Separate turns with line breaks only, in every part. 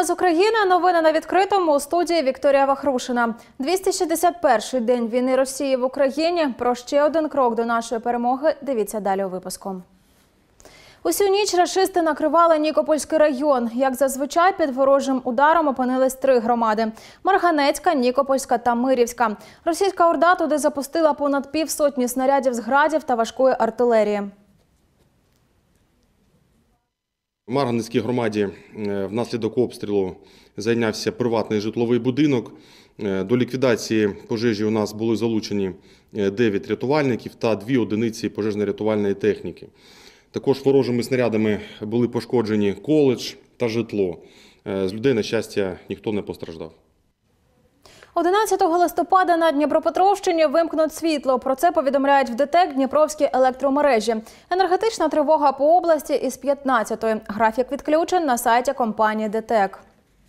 Вітаємо з України. Новини на відкритому. У студії Вікторія Вахрушина. 261-й день війни Росії в Україні. Про ще один крок до нашої перемоги. Дивіться далі у випуску. Усю ніч рашисти накривали Нікопольський район. Як зазвичай, під ворожим ударом опинились 3 громади – Марганецька, Нікопольська та Мирівська. Російська орда туди запустила понад півсотні снарядів з градів та важкої артилерії.
В Марганецькій громаді внаслідок обстрілу зайнявся приватний житловий будинок. До ліквідації пожежі у нас були залучені 9 рятувальників та 2 одиниці пожежно-рятувальної техніки. Також ворожими снарядами були пошкоджені коледж та житло. З людей, на щастя, ніхто не постраждав.
11 листопада на Дніпропетровщині вимкнуть світло. Про це повідомляють в ДТЕК Дніпровські електромережі. Енергетична тривога по області із 15-ї. Графік відключень на сайті компанії ДТЕК.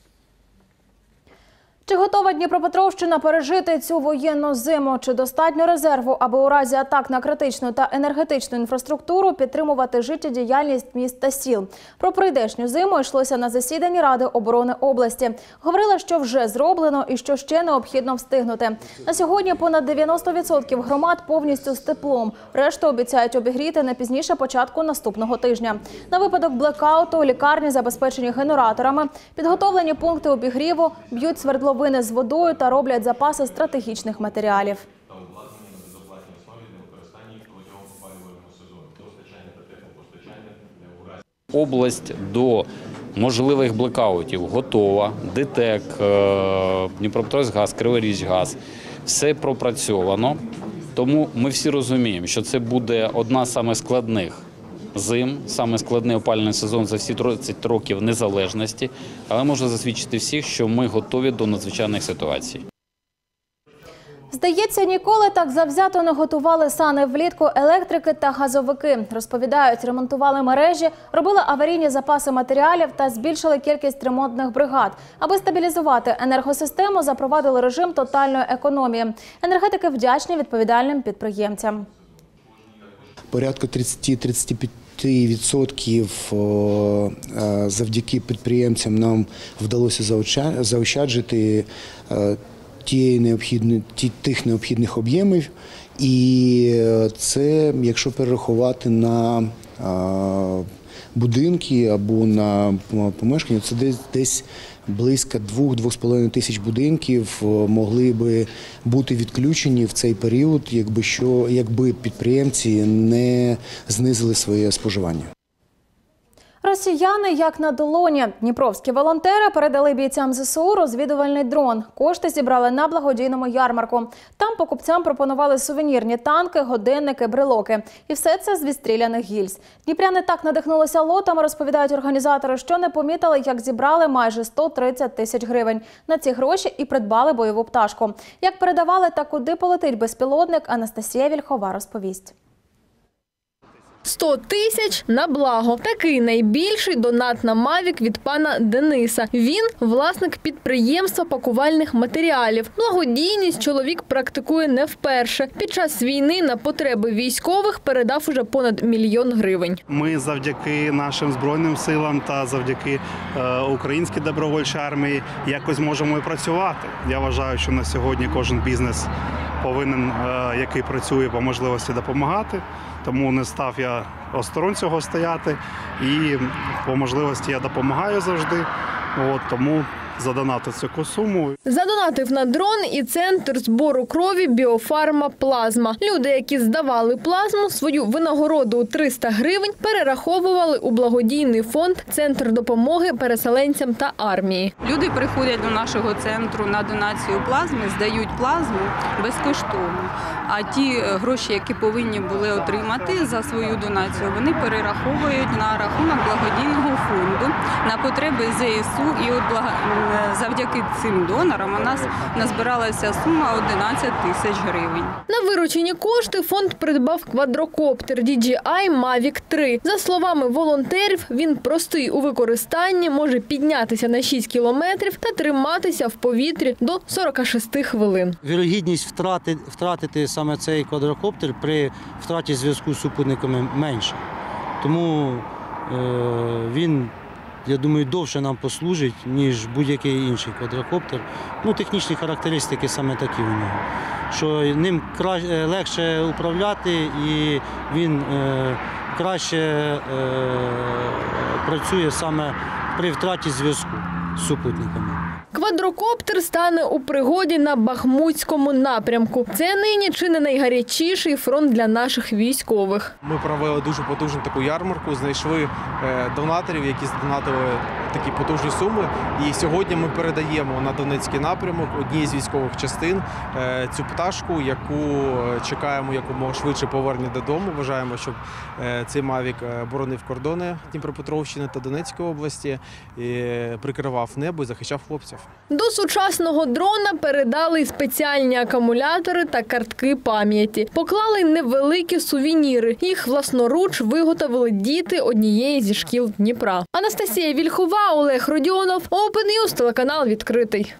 Чи готова Дніпропетровщина пережити цю воєнну зиму? Чи достатньо резерву, аби у разі атак на критичну та енергетичну інфраструктуру підтримувати життєдіяльність міст та сіл? Про прийдешню зиму йшлося на засіданні Ради оборони області. Говорили, що вже зроблено і що ще необхідно встигнути. На сьогодні понад 90% громад повністю з теплом. Решту обіцяють обігріти не пізніше початку наступного тижня. На випадок блекауту лікарні забезпечені генераторами, підготовлені пункти обігріву, б'ють свердловини з водою та роблять запаси стратегічних матеріалів.
Область до можливих блекаутів готова. ДТЕК, Дніпропетровськгаз, Криворіжгаз – все пропрацьовано. Тому ми всі розуміємо, що це буде одна з самих складних зим, саме складний опалювальний сезон за всі 30 років незалежності, але можу засвідчити всіх, що ми готові до надзвичайних ситуацій.
Здається, ніколи так завзято не готували сани влітку електрики та газовики. Розповідають, ремонтували мережі, робили аварійні запаси матеріалів та збільшили кількість ремонтних бригад. Аби стабілізувати енергосистему, запровадили режим тотальної економії. Енергетики вдячні відповідальним підприємцям.
Порядка 30-35% завдяки підприємцям нам вдалося заощаджити тих необхідних об'ємів. І це, якщо перерахувати на будинки або на помешкання, це десь близько 2-2,5 тисяч будинків могли би бути відключені в цей період, якби підприємці не знизили своє споживання.
Росіяни як на долоні. Дніпровські волонтери передали бійцям ЗСУ розвідувальний дрон. Кошти зібрали на благодійному ярмарку. Там покупцям пропонували сувенірні танки, годинники, брелоки. І все це з відстріляних гільз. Дніпряни так надихнулися лотами, розповідають організатори, що не помітили, як зібрали майже 130 тисяч гривень. На ці гроші і придбали бойову пташку. Як передавали та куди полетить безпілотник, Анастасія Вільхова розповість.
100 тисяч на благо. Такий найбільший донат на Мавік від пана Дениса. Він – власник підприємства пакувальних матеріалів. Благодійність чоловік практикує не вперше. Під час війни на потреби військових передав уже понад 1 мільйон гривень.
Ми завдяки нашим Збройним силам та завдяки українській добровольчій армії якось можемо і працювати. Я вважаю, що на сьогодні кожен бізнес повинен, який працює, по можливості допомагати. Тому не став я осторонь цього стояти і по можливості я допомагаю завжди. Тому задонатив цю суму.
Задонатив на дрон і центр збору крові «Біофарма Плазма». Люди, які здавали плазму, свою винагороду у 300 гривень перераховували у благодійний фонд «Центр допомоги переселенцям та армії».
Люди приходять до нашого центру на донацію плазми, здають плазму безкоштовно. А ті гроші, які повинні були отримати за свою донацію, вони перераховують на рахунок благодійного фонду на потреби ЗСУ. І от завдяки цим донорам у нас назбиралася сума 11 тисяч гривень.
На виручені кошти фонд придбав квадрокоптер DJI Mavic 3. За словами волонтерів, він простий у використанні, може піднятися на 6 кілометрів та триматися в повітрі до 46 хвилин.
Вірогідність втратити саме цей квадрокоптер при втраті зв'язку з супутниками менша. Тому він я думаю, довше нам послужить, ніж будь-який інший квадрокоптер. Ну, технічні характеристики саме такі у нього. Що ним легше управляти і він краще працює саме при втраті зв'язку з супутниками.
Квадрокоптер стане у пригоді на Бахмутському напрямку. Це нині чи не найгарячіший фронт для наших військових.
Ми провели дуже потужну таку ярмарку, знайшли донаторів, які здонатили такі потужні суми. І сьогодні ми передаємо на Донецький напрямок одній з військових частин цю пташку, яку чекаємо якомога швидше повернення додому. Вважаємо, щоб цей Мавік боронив кордони Дніпропетровщини та Донецької області, і прикривав небо і захищав хлопців.
До сучасного дрона передали спеціальні акумулятори та картки пам'яті. Поклали невеликі сувеніри. Їх власноруч виготовили діти однієї зі шкіл Дніпра. Анастасія Вільхова, Олег Родіонов, Open News, телеканал «Відкритий».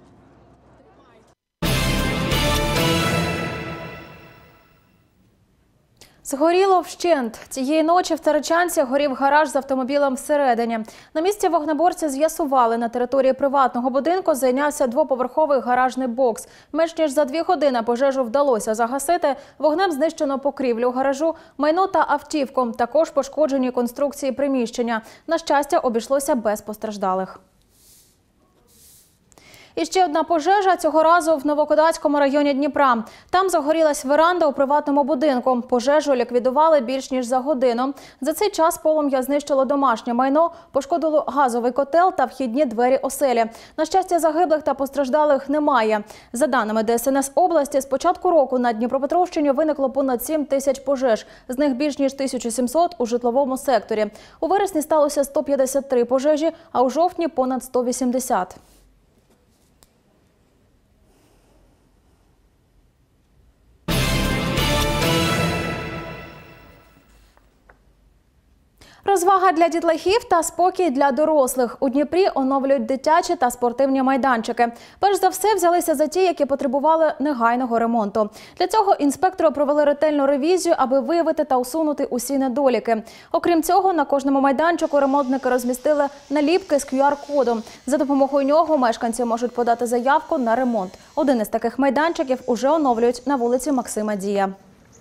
Згоріло вщент. Цієї ночі в Царичанці горів гараж з автомобілем всередині. На місці вогнеборці з'ясували, на території приватного будинку зайнявся двоповерховий гаражний бокс. Менш ніж за 2 години пожежу вдалося загасити. Вогнем знищено покрівлю гаражу, майно та автівку. Також пошкоджені конструкції приміщення. На щастя, обійшлося без постраждалих. І ще одна пожежа, цього разу в Новокодацькому районі Дніпра. Там загорілась веранда у приватному будинку. Пожежу ліквідували більш ніж за годину. За цей час полум'я знищило домашнє майно, пошкодило газовий котел та вхідні двері оселі. На щастя, загиблих та постраждалих немає. За даними ДСНС області, з початку року на Дніпропетровщині виникло понад 7 тисяч пожеж. З них більш ніж 1700 у житловому секторі. У вересні сталося 153 пожежі, а у жовтні понад 180. Розвага для дітлахів та спокій для дорослих. У Дніпрі оновлюють дитячі та спортивні майданчики. Перш за все взялися за ті, які потребували негайного ремонту. Для цього інспектори провели ретельну ревізію, аби виявити та усунути усі недоліки. Окрім цього, на кожному майданчику ремонтники розмістили наліпки з QR-кодом. За допомогою нього мешканці можуть подати заявку на ремонт. Один із таких майданчиків уже оновлюють на вулиці Максима Дія.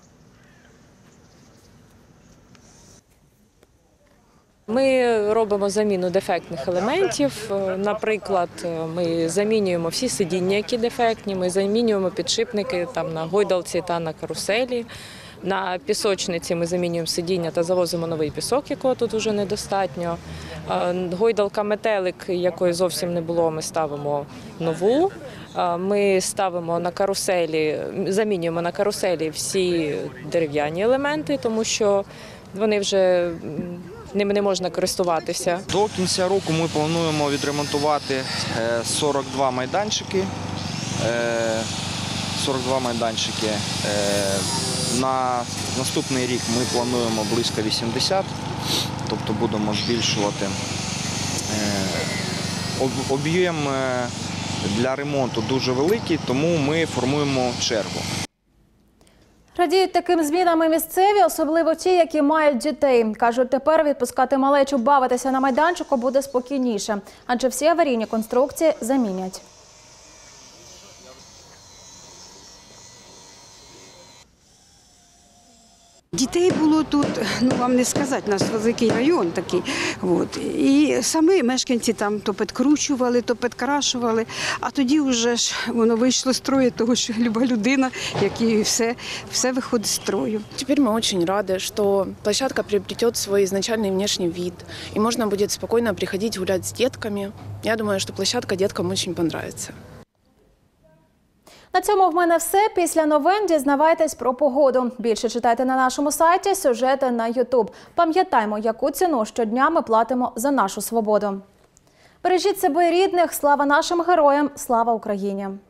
Ми робимо заміну дефектних елементів. Наприклад, ми замінюємо всі сидіння, які дефектні, ми замінюємо підшипники там, на гойдалці та на каруселі. На пісочниці ми замінюємо сидіння та завозимо новий пісок, якого тут вже недостатньо. Гойдалка метелик, якої зовсім не було, ми ставимо нову. Ми ставимо на каруселі, замінюємо на каруселі всі дерев'яні елементи, тому що вони вже ними не можна користуватися.
До кінця року ми плануємо відремонтувати 42 майданчики. На наступний рік ми плануємо близько 80, тобто будемо збільшувати об'єм для ремонту дуже великий, тому ми формуємо чергу.
Радіють таким змінам і місцеві, особливо ті, які мають дітей. Кажуть, тепер відпускати малечу бавитися на майданчику буде спокійніше, адже всі аварійні конструкції замінять.
Дітей було тут, ну вам не сказати, у нас великий район такий. От. І самі мешканці там то підкручували, то підкрашували, а тоді вже ж воно вийшло з строю, тому що люба людина, як і все виходить з строю.
Теперь мы очень рады, что площадка приобретет свой изначальный внешний вид, и можно будет спокойно приходить гулять с детками. Я думаю, что площадка деткам очень понравится.
На цьому в мене все. Після новин дізнавайтесь про погоду. Більше читайте на нашому сайті, сюжети на YouTube. Пам'ятаймо, яку ціну щодня ми платимо за нашу свободу. Бережіть себе і рідних. Слава нашим героям! Слава Україні!